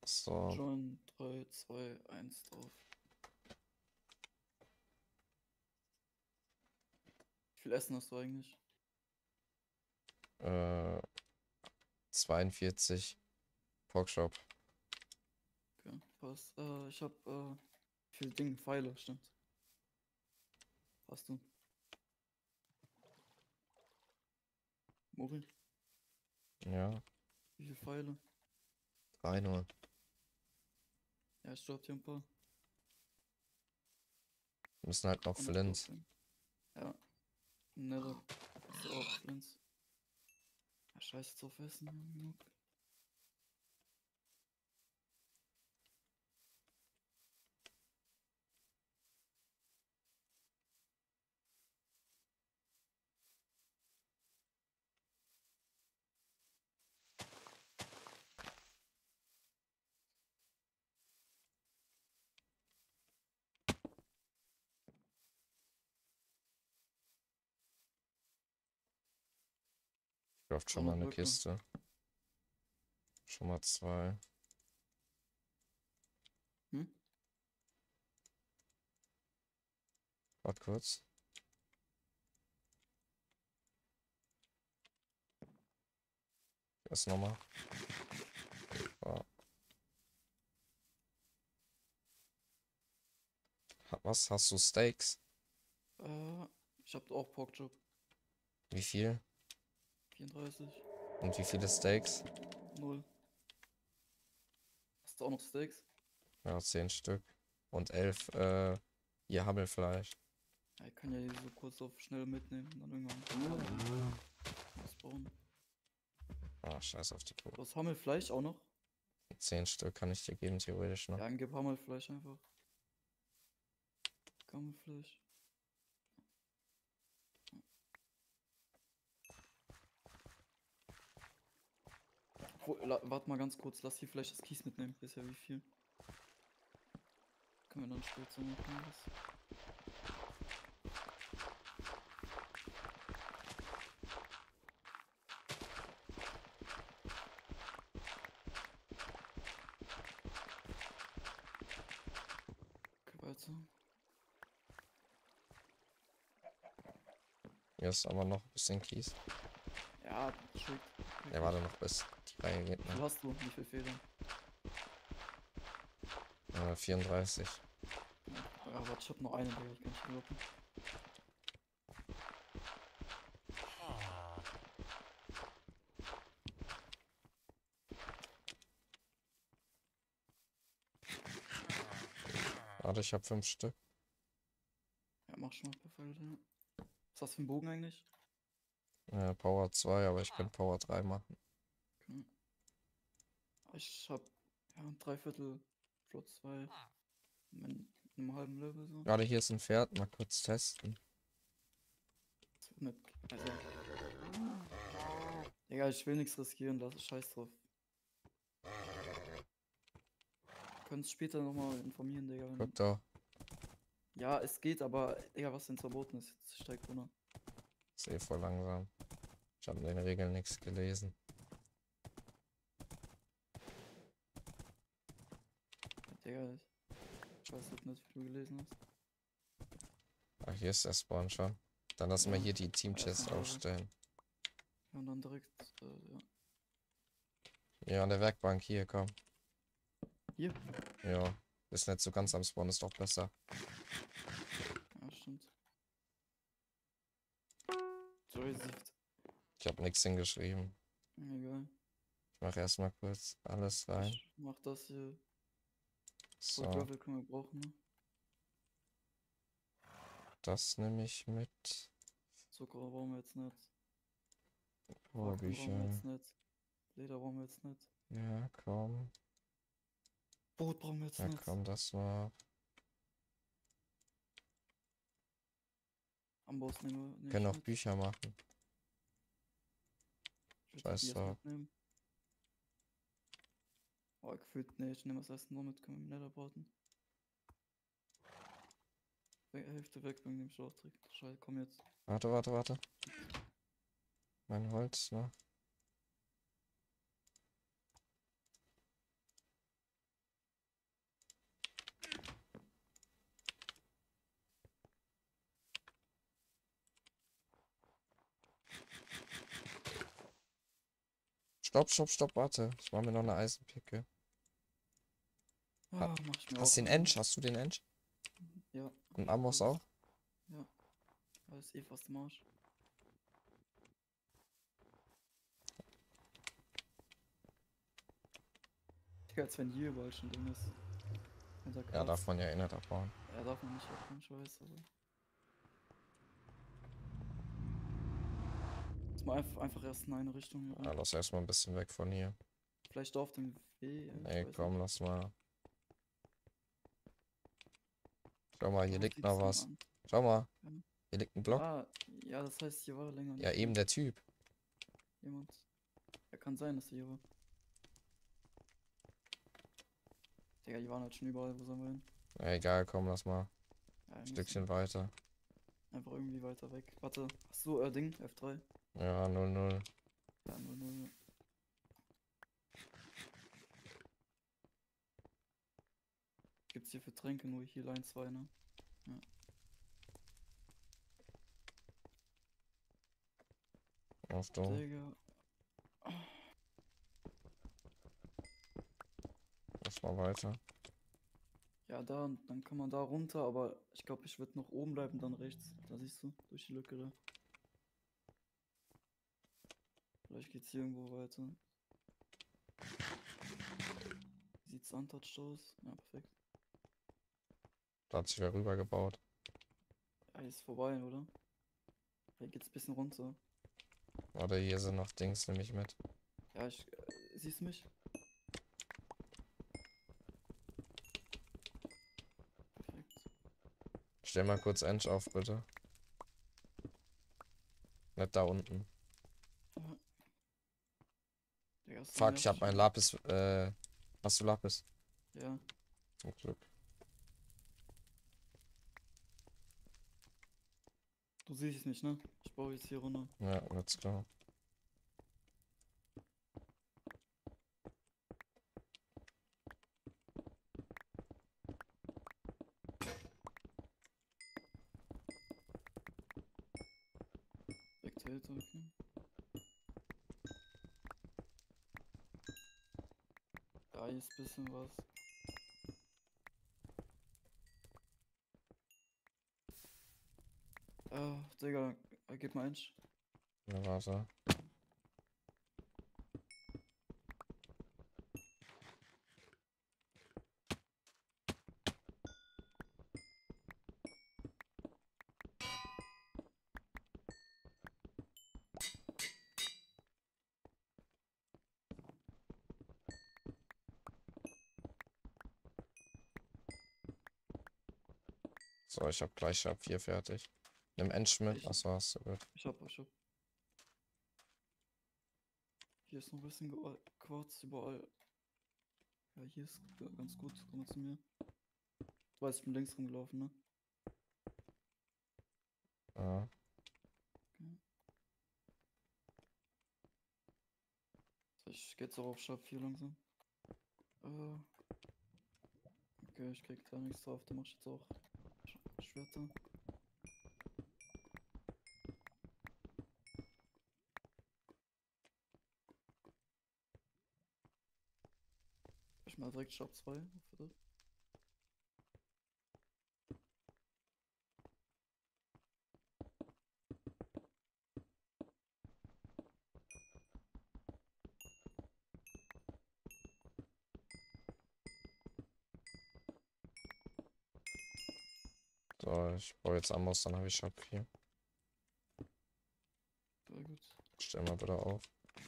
So, Join 3, 2, 1 drauf. Wie viel Essen hast du eigentlich? äh, 42 Porkchop. Okay, passt. Ich hab wie viele Dinge, Pfeile, stimmt. Hast du? Mori, Ja, wie viele Pfeile? 3 nur. Ja, ich glaub dir ein paar. Müssen halt noch Kann noch Flint. dropfen. Ja, Nether. Hast du auch Flins. Ja, scheiße zu Essen, ja, genug. Ich brauche schon mal Alle eine Blöcke. Kiste. Schon mal 2. Hm? Warte kurz. Erst nochmal. So. Was? Hast du Steaks? Ich hab auch Porkchop. Wie viel? 34. Und wie viele Steaks? 0. Hast du auch noch Steaks? Ja, 10 Stück. Und 11, hier Hammelfleisch. Ja, ich kann ja die so kurz auf schnell mitnehmen und dann irgendwann ausbauen. Ah, scheiß auf die Kuh. Du hast Hammelfleisch auch noch? 10 Stück kann ich dir geben, theoretisch noch. Ja, dann gib Hammelfleisch einfach. Hammelfleisch. Warte mal ganz kurz, lass hier vielleicht das Kies mitnehmen. Ist ja wie viel? Können wir dann später machen. Das. Okay, weiter. Hier ist aber noch ein bisschen Kies. Ja, schick. Ja, Wirklich. warte noch bis die Reihe geht, Wie viel ne? hast du? Wie viel Federn? 34. Ja, warte, ich hab noch eine, Digga. Ich kann nicht droppen. Warte, ich habe 5 Stück. Ja, mach schon mal perfekt. Ja. Was hast du für einen Bogen eigentlich? Power 2, aber ich könnte Power 3 machen. Okay. Ich hab ja ein Dreiviertel Flot 2 in einem halben Level so. Gerade hier ist ein Pferd, mal kurz testen. Mit, also, Digga, ich will nichts riskieren, lass scheiß drauf. Können uns später nochmal informieren, Digga. Guck doch, Ja, es geht, aber, Digga, was denn verboten ist, jetzt steigt runter. ist eh voll langsam. Ich habe in den Regeln nichts gelesen. Digga, ich weiß halt nicht, wie du gelesen hast. Ach, hier ist der Spawn schon. Dann lassen wir Ja, hier die Team-Chest erstmal Level. aufstellen. Ja, und dann direkt, ja. Ja, an der Werkbank, hier, komm. Hier. Ja, ist nicht so ganz am Spawn, ist doch besser. Ja, stimmt. Sorry, Sicht. Ich habe nichts hingeschrieben. Egal. Ich mache erstmal kurz alles rein. Ich mach das hier. Voll So, Gravel können wir brauchen, ne? das nehme ich mit. Zucker brauchen wir jetzt nicht. Haken brauchen wir Bücher. jetzt nicht. Leder brauchen wir jetzt nicht. Ja, komm. Brot brauchen wir jetzt Ja, nicht. komm, das war. Amboss nehm Können ich auch mit. Bücher machen. Ich würde die Scheiß Biers drauf. mitnehmen. Oh, gefühlt, ne, ich nehme das Essen nur mit, können wir im Nether braten. Hälfte weg, wegen dem Schlauchtrick. Scheiße, komm jetzt. Warte, warte, warte. Mein Holz, ne? Stopp, warte. Ich mache mir noch eine Eisenpicke. Ah, mach ich mir Hast auch du den eine. Ensch? Hast du den Ensch? Ja. Und Amos auch? Ja. Alles eh fast im Arsch. Digga, als wenn hier überall schon drin ist. Alter, Ja, krass. darf man ja eh nicht abbauen. Er darf man nicht abbauen, ich weiß, aber. Jetzt mal einfach erst in eine Richtung hier Ja, rein. lass erstmal ein bisschen weg von hier. Vielleicht auf dem W, ich Nee, weiß komm, nicht. lass mal. Schau mal, hier Oh, liegt noch 17 was. an. Schau mal, Ja. hier liegt ein Block. Ja, das heißt, hier war länger Ja, nicht eben der Typ. jemand. Ja, kann sein, dass hier war. Digga, die waren halt schon überall, wo sollen wir hin? Ja, egal, komm, lass mal Ja, ein wir Stückchen müssen weiter. einfach irgendwie weiter weg. Warte, hast du Ding, F3? Ja, 0-0. Ja, 0-0. Gibt's hier für Tränke nur hier Line 2, ne? Ja. Achtung, Digga. lass mal weiter. Ja, da, und dann kann man da runter, aber ich glaube, ich würde noch oben bleiben, dann rechts. Da siehst du, durch die Lücke da. Vielleicht geht's hier irgendwo weiter. Sieht's untouched aus? Ja, perfekt. Da hat sich wer rübergebaut. Ja, hier ist vorbei, oder? Hier geht's ein bisschen runter. Oder hier sind noch Dings, nehme ich mit. Ja, siehst du mich? Perfekt. Stell mal kurz Ensch auf, bitte. Nicht da unten. Ja. Digga, so Fuck, ich hab nervig. mein Lapis. Hast du Lapis? Ja. Zum Glück. Du siehst es nicht, ne? Ich baue jetzt hier runter. Ja, alles klar. Spectator, okay. Da ist ein bisschen was. Digga, gib mal eins. Ja, warte. So, ich hab gleich ab 4 fertig. Nimm Ensch mit. Ich, Achso, hast du gut. ich hab. Hier ist noch ein bisschen Quarz überall. Ja, hier ist ganz gut. Komm mal zu mir. Du weißt, ich bin links rumgelaufen, ne? Ja. Okay. So, ich geh jetzt auch auf Shop 4 langsam. Äh, okay, ich krieg da nichts drauf. Da mach ich jetzt auch Schwerter. Ich mal direkt Shop 2. Für das. So, ich baue jetzt Amos, dann habe ich Shop 4. Sehr gut. Stell mal bitte auf.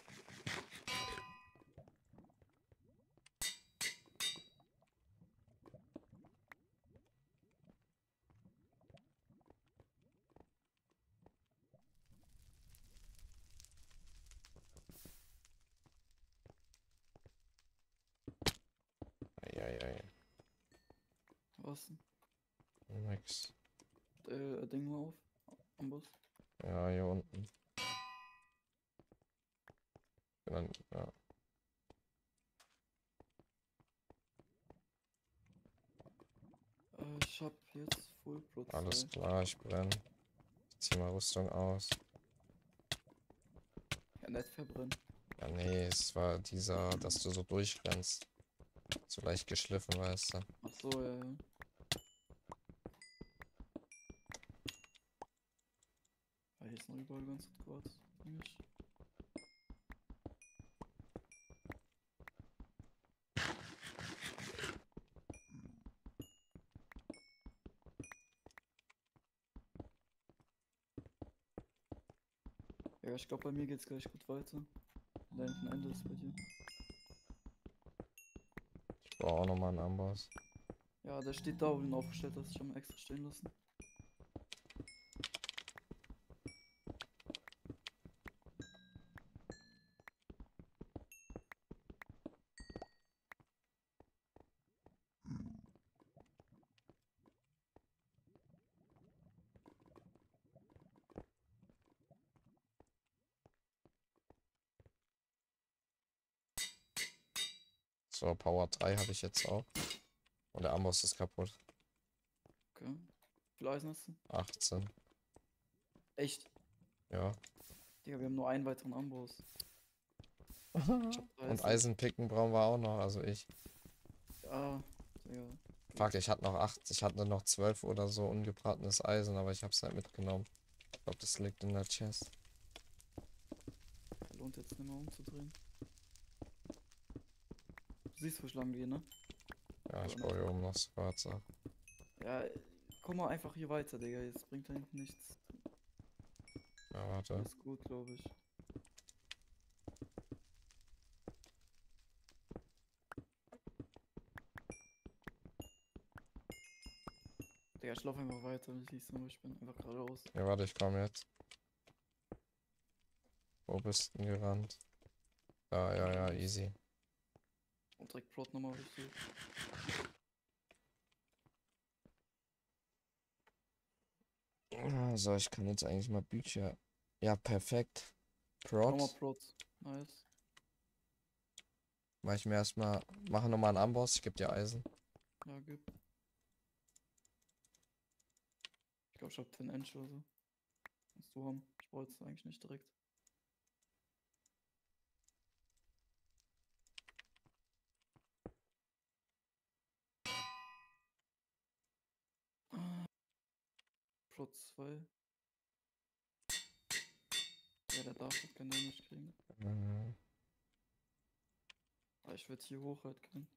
Eieiei. Was denn? Nix. Ding mal auf. Am Bus. Ja, hier unten. Dann, ja. Ich hab jetzt Full Pro 2. Alles klar, ich brenne. Ich zieh mal Rüstung aus. Ja, nicht verbrennen. Ja, nee, es war dieser, dass du so durchrennst. So leicht geschliffen, weißt du. Ach so, ja, ja. Ah, hier ist noch überall ganz kurz. Eigentlich. Ja, ich glaube, bei mir geht's gleich gut weiter. Da hinten Ende ist bei dir. Ich brauche auch nochmal einen Amboss. Ja, der steht da, wo du ihn aufgestellt hast. Ich habe ihn extra stehen lassen. So, Power 3 habe ich jetzt auch. Und der Amboss ist kaputt. Okay. Wie viel Eisen hast du? 18. Echt? Ja. Digga, wir haben nur einen weiteren Amboss. Ich hab Und 30. Eisenpicken brauchen wir auch noch, also ich. Ja, Digga. Fuck, ich hatte noch 8, ich hatte noch 12 oder so ungebratenes Eisen, aber ich hab's nicht mitgenommen. Ich glaube, das liegt in der Chest. Lohnt jetzt nicht mehr umzudrehen. Du siehst, wo ich lang gehe, ne? Ja, ich Oder brauche nicht? hier oben noch Schwarzer. Ja, komm mal einfach hier weiter, Digga. Jetzt bringt da hinten nichts. Ja, warte. Alles gut, glaube ich. Digga, ich laufe einfach weiter. Du siehst du, wo ich bin. Einfach geradeaus. Ja, warte, ich komme jetzt. Wo bist du denn gerannt? Ja, ja, ja, easy. Und direkt Plot nochmal richtig. So, ich kann jetzt eigentlich mal Bücher. Ja, perfekt. Nochmal Prot. Plot. Nice. Mach ich mir erstmal. Mache nochmal einen Amboss, ich gebe dir Eisen. Ja, gib. Ich glaube, ich hab 10 Inch oder so. Kannst du haben. Ich wollte es eigentlich nicht direkt. Plot 2. Ja, der darf halt kein Damage kriegen. Mhm. Aber ich würde hier hoch halt können.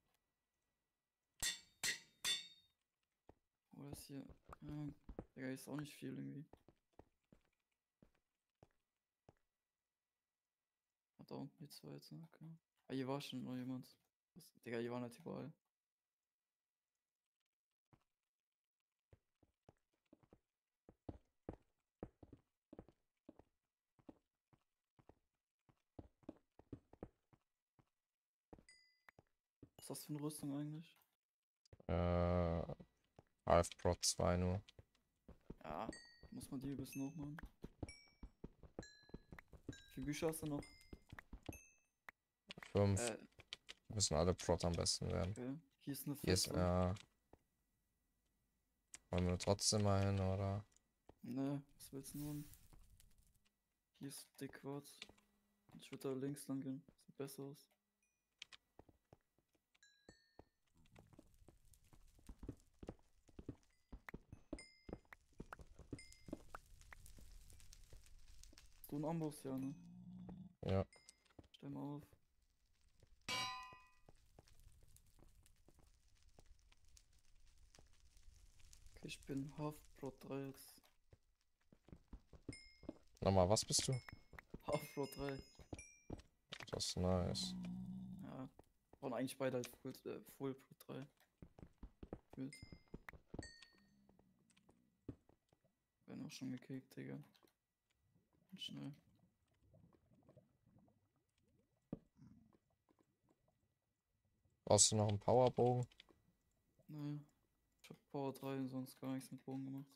Oder ist hier. Ja, Digga, ist auch nicht viel irgendwie. Ah, da unten die zweite, okay. Ah, hier war schon noch jemand. Digga, hier waren halt überall. Was ist das für eine Rüstung eigentlich? Äh, Half Prot 2 nur. Ja, muss man die ein bisschen hochmachen. Wie viele Bücher hast du noch? 5. Müssen alle Prot am besten werden. Okay. Hier ist eine Hier ist, Festung. wollen wir trotzdem mal hin, oder? Ne, was willst du nun? Hier ist Dickquarz. Ich würde da links lang gehen. Sieht besser aus. Du ein Amboss, ja, ne? Ja. Stell mal auf. Okay, ich bin Half Pro 3 jetzt. Nochmal, was bist du? Half Pro 3. Das ist nice. Ja. Waren eigentlich beide halt Full Pro 3. Gefühlt. Werden auch schon gekickt, Digga. Und schnell. Brauchst du noch einen Powerbogen? Ne. Ich hab Power 3 und sonst gar nichts mit Bogen gemacht.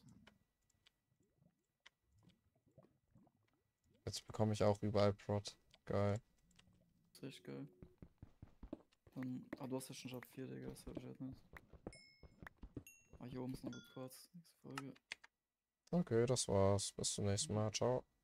Jetzt bekomme ich auch überall Prot. Geil. Das ist echt geil. Dann. Ah, du hast ja schon Job 4, Digga. Das hab ich halt nicht. Ah, hier oben ist noch gut Quarz. Nächste Folge. Okay, das war's. Bis zum nächsten Mal. Ciao.